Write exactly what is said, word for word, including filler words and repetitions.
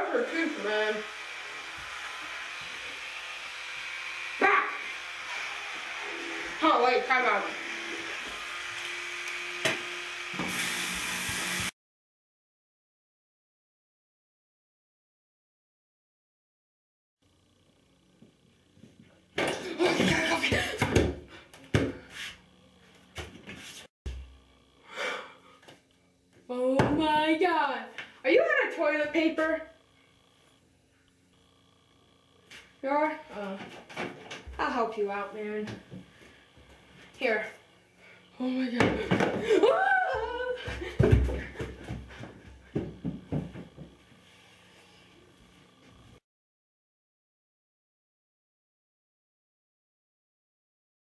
brush your teeth, man. Back! Oh, wait, time out. Oh my god. Are you out of toilet paper? You are? Uh, I'll help you out, man. Here. Oh my god. Ah!